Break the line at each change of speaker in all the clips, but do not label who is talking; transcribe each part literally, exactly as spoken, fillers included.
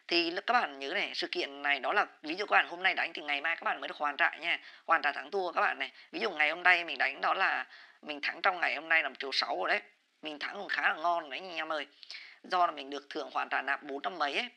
Thì các bạn nhớ này, sự kiện này đó là ví dụ các bạn hôm nay đánh thì ngày mai các bạn mới được hoàn trả nha, hoàn trả thắng thua các bạn này. Ví dụ ngày hôm nay mình đánh đó là mình thắng trong ngày hôm nay là một triệu sáu rồi đấy, mình thắng cũng khá là ngon đấy anh em ơi. Do là mình được thưởng hoàn trả nạp bốn trăm mấy ấy.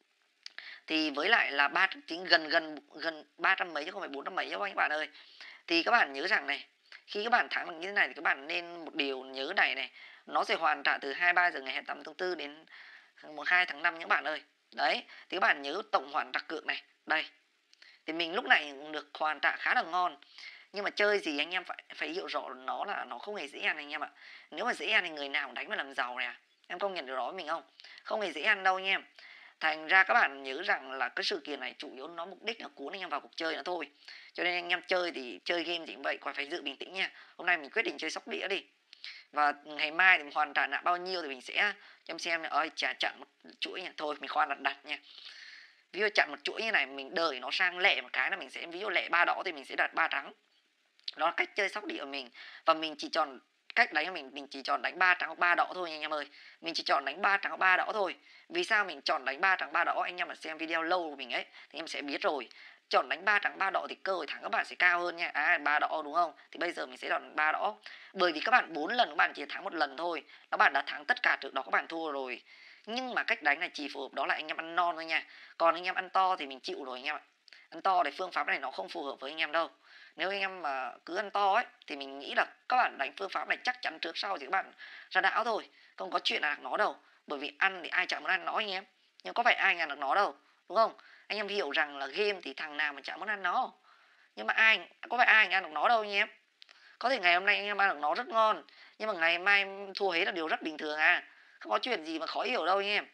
Thì với lại là ba chính gần gần gần ba trăm mấy chứ không phải bốn trăm mấy đâu anh bạn ơi. Thì các bạn nhớ rằng này, khi các bạn thắng được như thế này thì các bạn nên một điều nhớ này này, nó sẽ hoàn trả từ hai mươi ba giờ ngày hai mươi tám tháng tư đến mùng hai tháng năm những bạn ơi. Đấy, thì các bạn nhớ tổng hoàn trả cược này. Đây. Thì mình lúc này được hoàn trả khá là ngon. Nhưng mà chơi gì anh em phải phải hiểu rõ nó là nó không hề dễ ăn anh em ạ. Nếu mà dễ ăn thì người nào đánh mà làm giàu này à. Em công nhận điều đó với mình không? Không hề dễ ăn đâu anh em. Thành ra các bạn nhớ rằng là cái sự kiện này chủ yếu nó mục đích là cuốn anh em vào cuộc chơi nữa thôi. Cho nên anh em chơi thì chơi game gì cũng vậy, còn phải giữ bình tĩnh nha. Hôm nay mình quyết định chơi sóc đĩa đi. Và ngày mai thì mình hoàn trả nạp bao nhiêu thì mình sẽ cho em xem này. Ơi chả chặn một chuỗi nha. Thôi mình khoan đặt đặt nha. Ví dụ chặn một chuỗi như này mình đợi nó sang lẹ một cái là mình sẽ ví dụ lẹ ba đỏ thì mình sẽ đặt ba trắng. Đó là cách chơi sóc đĩa của mình. Và mình chỉ chọn cách đánh của mình mình chỉ chọn đánh ba trắng hoặc ba đỏ thôi anh em ơi. Mình chỉ chọn đánh ba trắng hoặc ba đỏ thôi. Vì sao mình chọn đánh ba trắng ba đỏ, anh em mà xem video lâu của mình ấy thì em sẽ biết rồi. Chọn đánh ba trắng ba đỏ thì cơ hội thắng các bạn sẽ cao hơn nha. À ba đỏ đúng không? Thì bây giờ mình sẽ chọn ba đỏ. Bởi vì các bạn bốn lần các bạn chỉ thắng một lần thôi. Các bạn đã thắng tất cả trước đó các bạn thua rồi. Nhưng mà cách đánh này chỉ phù hợp đó là anh em ăn non thôi nha. Còn anh em ăn to thì mình chịu rồi anh em ạ. Ăn to thì phương pháp này nó không phù hợp với anh em đâu. Nếu anh em mà cứ ăn to ấy thì mình nghĩ là các bạn đánh phương pháp này chắc chắn trước sau thì các bạn ra đảo thôi. Không có chuyện là nó đâu. Bởi vì ăn thì ai chẳng muốn ăn nó anh em. Nhưng có phải ai ăn được nó đâu. Đúng không? Anh em hiểu rằng là game thì thằng nào mà chẳng muốn ăn nó. Nhưng mà ai có phải ai ăn được nó đâu anh em. Có thể ngày hôm nay anh em ăn được nó rất ngon. Nhưng mà ngày mai thua hết là điều rất bình thường à. Không có chuyện gì mà khó hiểu đâu anh em.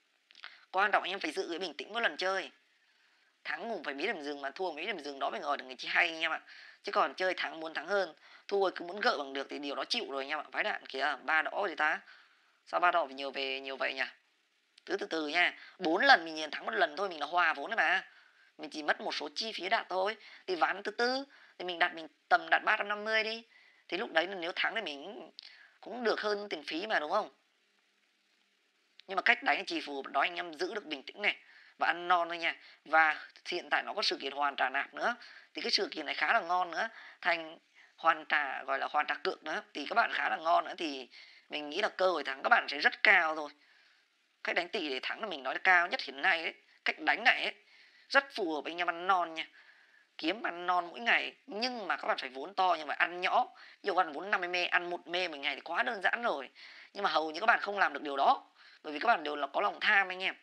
Quan trọng anh em phải giữ cái bình tĩnh mỗi lần chơi. Thắng cũng phải biết điểm dừng mà thua cũng biết điểm dừng, đó mới ngồi được người chi hay anh em ạ. Chứ còn chơi thắng muốn thắng hơn, thua cứ muốn gỡ bằng được thì điều đó chịu rồi anh em ạ. Vãi đạn kìa, ba đỏ gì ta? Sao ba đỏ phải nhiều về nhiều vậy nhỉ? Từ từ từ nha. Bốn lần mình nhìn thắng một lần thôi mình là hòa vốn đấy mà. Mình chỉ mất một số chi phí đặt thôi. Thì ván thứ tư thì mình đặt mình tầm đặt ba trăm năm mươi đi. Thì lúc đấy nếu thắng thì mình cũng được hơn tiền phí mà đúng không? Nhưng mà cách đánh chỉ phù hợp đó anh em giữ được bình tĩnh này và ăn non thôi nha. Và hiện tại nó có sự kiện hoàn trả nạp nữa thì cái sự kiện này khá là ngon nữa, thành hoàn trả gọi là hoàn trả cược nữa thì các bạn khá là ngon nữa, thì mình nghĩ là cơ hội thắng các bạn sẽ rất cao thôi. Cách đánh tỷ để thắng là mình nói là cao nhất hiện nay ấy. Cách đánh này ấy rất phù hợp với anh em ăn non nha, kiếm ăn non mỗi ngày nhưng mà các bạn phải vốn to nhưng mà ăn nhỏ. Ví dụ các bạn vốn năm mươi mê ăn một mê một ngày thì quá đơn giản rồi, nhưng mà hầu như các bạn không làm được điều đó bởi vì các bạn đều là có lòng tham anh em.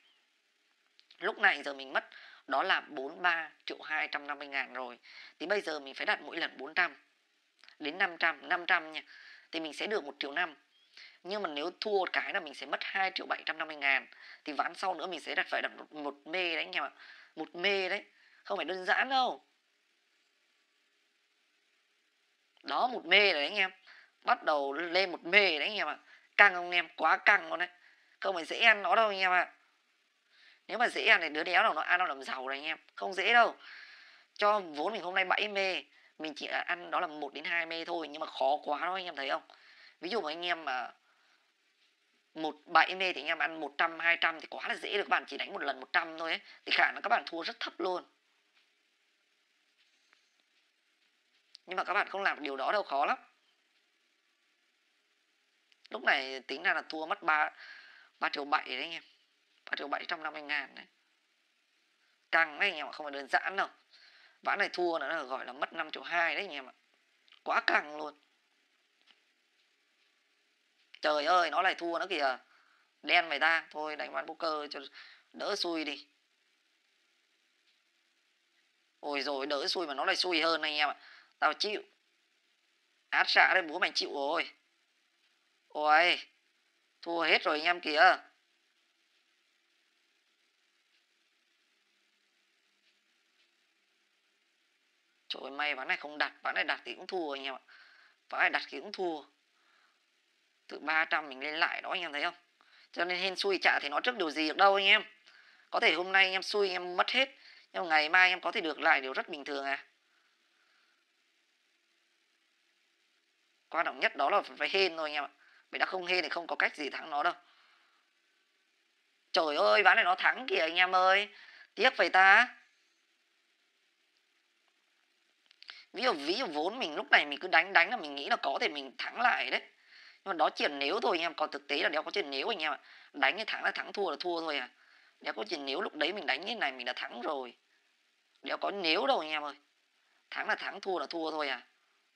Lúc này giờ mình mất đó là bốn mươi ba triệu hai trăm năm mươi ngàn rồi, thì bây giờ mình phải đặt mỗi lần bốn trăm đến năm trăm năm trăm nha, thì mình sẽ được một triệu năm. Nhưng mà nếu thua một cái là mình sẽ mất hai triệu bảy trăm năm mươi ngàn, thì ván sau nữa mình sẽ đặt phải đặt một, một mê đấy anh em ạ. Một mê đấy, không phải đơn giản đâu. Đó, một mê đấy anh em, bắt đầu lên một mê đấy anh em ạ. Căng không anh em, quá căng luôn đấy, không phải dễ ăn nó đâu anh em ạ. Nếu mà dễ ăn thì đứa đéo nào nó ăn nó làm giàu này anh em, không dễ đâu. Cho vốn mình hôm nay bảy mê, mình chỉ ăn đó là một đến hai mê thôi nhưng mà khó quá đó anh em thấy không. Ví dụ mà anh em mà một bảy mê thì anh em ăn một trăm hai trăm thì quá là dễ được, các bạn chỉ đánh một lần một trăm thôi ấy thì khả năng các bạn thua rất thấp luôn. Nhưng mà các bạn không làm được điều đó đâu, khó lắm. Lúc này tính ra là thua mất ba ba triệu bảy đấy anh em, ba triệu bảy trăm năm mươi ngàn đấy. Căng đấy anh em ạ, không phải đơn giản đâu. Ván này thua nữa là gọi là mất năm triệu hai đấy anh em ạ, quá căng luôn. Trời ơi, nó lại thua nữa kìa, đen vậy ta. Thôi đánh ván poker cho đỡ xui đi. Ôi rồi đỡ xui mà nó lại xui hơn anh em ạ. Tao chịu. Át xạ đấy, bố mày chịu rồi. Ôi, thua hết rồi anh em kìa. Trời ơi, may ván này không đặt, ván này đặt thì cũng thua anh em ạ. Ván này đặt thì cũng thua. Từ ba trăm mình lên lại đó anh em thấy không. Cho nên hên xui chả thì nói trước điều gì được đâu anh em. Có thể hôm nay anh em xui anh em mất hết, nhưng mà ngày mai anh em có thể được lại điều rất bình thường à. Quan trọng nhất đó là phải hên thôi anh em ạ. Vì đã không hên thì không có cách gì thắng nó đâu. Trời ơi, ván này nó thắng kìa anh em ơi. Tiếc vậy ta. Ví dụ ví dụ vốn mình lúc này mình cứ đánh đánh là mình nghĩ là có thể mình thắng lại đấy. Nhưng mà đó chỉ là nếu thôi anh em, còn thực tế là đéo có chuyện nếu anh em ạ. Đánh thì thắng là thắng, thua là thua thôi à. Đéo có chuyện nếu, lúc đấy mình đánh như này mình đã thắng rồi. Đéo có nếu đâu anh em ơi. Thắng là thắng, thua là thua thôi à.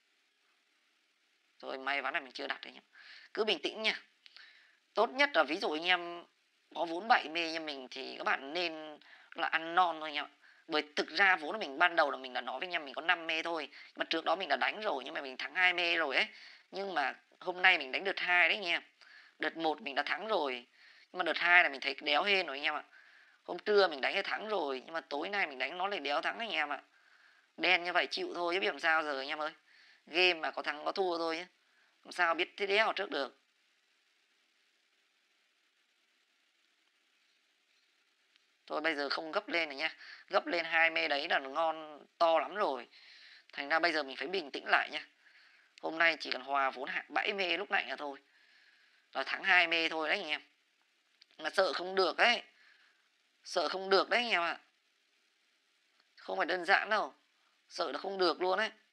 Rồi may ván này mình chưa đặt đấy nhá. Cứ bình tĩnh nha. Tốt nhất là ví dụ anh em có vốn bảy mê như mình thì các bạn nên là ăn non thôi anh em ạ. Bởi thực ra vốn của mình ban đầu là mình đã nói với anh em mình có năm mê thôi. Mà trước đó mình đã đánh rồi nhưng mà mình thắng hai mê rồi ấy. Nhưng mà hôm nay mình đánh đợt hai đấy anh em. Đợt một mình đã thắng rồi. Nhưng mà đợt hai là mình thấy đéo hên rồi anh em ạ. Hôm trưa mình đánh thì thắng rồi nhưng mà tối nay mình đánh nó lại đéo thắng anh em ạ. Đen như vậy chịu thôi chứ biết làm sao giờ anh em ơi. Game mà có thắng có thua thôi chứ. Làm sao biết thế đéo trước được. Thôi bây giờ không gấp lên này nha. Gấp lên hai mê đấy là ngon to lắm rồi. Thành ra bây giờ mình phải bình tĩnh lại nha. Hôm nay chỉ cần hòa vốn hạng bảy mê lúc nãy là thôi. Là thắng hai mê thôi đấy anh em. Mà sợ không được đấy. Sợ không được đấy anh em ạ. Không phải đơn giản đâu. Sợ là không được luôn đấy.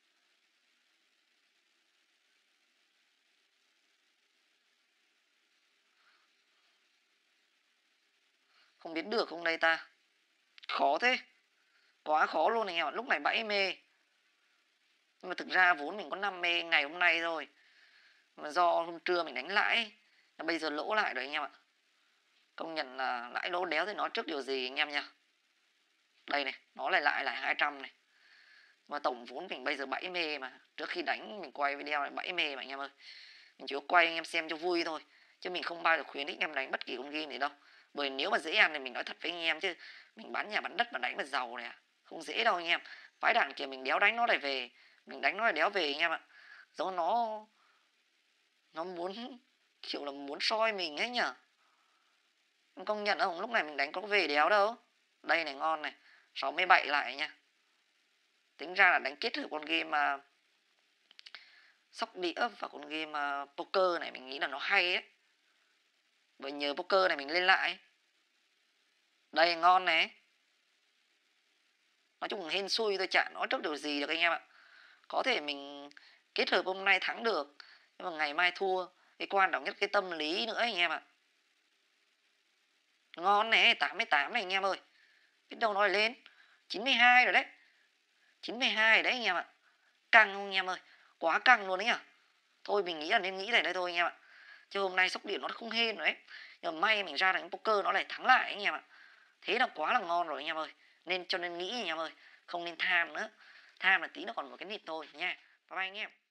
Không biết được không đây ta. Khó thế. Quá khó luôn anh em ạ. Lúc này bảy mê. Nhưng mà thực ra vốn mình có năm mê ngày hôm nay thôi. Mà do hôm trưa mình đánh lãi. Bây giờ lỗ lại rồi anh em ạ. Công nhận là lãi lỗ đéo thì nói trước điều gì anh em nha. Đây này, nó lại lại lại hai trăm này. Mà tổng vốn mình bây giờ bảy mê mà. Trước khi đánh mình quay video này bảy mê mà anh em ơi. Mình chỉ có quay anh em xem cho vui thôi. Chứ mình không bao giờ khuyến khích em đánh bất kỳ con game gì đâu. Bởi nếu mà dễ ăn thì mình nói thật với anh em chứ. Mình bán nhà bán đất mà đánh mà giàu này à. Không dễ đâu anh em. Phái đạn kia mình đéo đánh nó lại về. Mình đánh nó lại đéo về anh em ạ. Do nó Nó muốn kiểu là muốn soi mình ấy nhở. Em công nhận không? Lúc này mình đánh có về đéo đâu. Đây này ngon này. sáu mươi bảy lại nha. Tính ra là đánh kết hợp con game mà sóc đĩa và con game uh, poker này mình nghĩ là nó hay ấy. Bởi nhờ poker này mình lên lại. Đây ngon này. Nói chung là hên xui tôi chả nói trước điều gì được anh em ạ. Có thể mình kết hợp hôm nay thắng được. Nhưng mà ngày mai thua. Cái quan trọng nhất cái tâm lý nữa anh em ạ. Ngon này, tám mươi tám này anh em ơi. Biết đâu nó lại lên chín mươi hai rồi đấy. chín mươi hai rồi đấy anh em ạ. Căng không anh em ơi. Quá căng luôn đấy nhỉ. Thôi mình nghĩ là nên nghĩ này đây thôi anh em ạ. Chứ hôm nay sóc điện nó không hên rồi đấy. Nhưng mà may mình ra đánh poker nó lại thắng lại anh em ạ. Thế là quá là ngon rồi anh em ơi. Nên cho nên nghĩ anh em ơi. Không nên tham nữa. Tham là tí nó còn một cái nịt thôi nha. Bye bye anh em.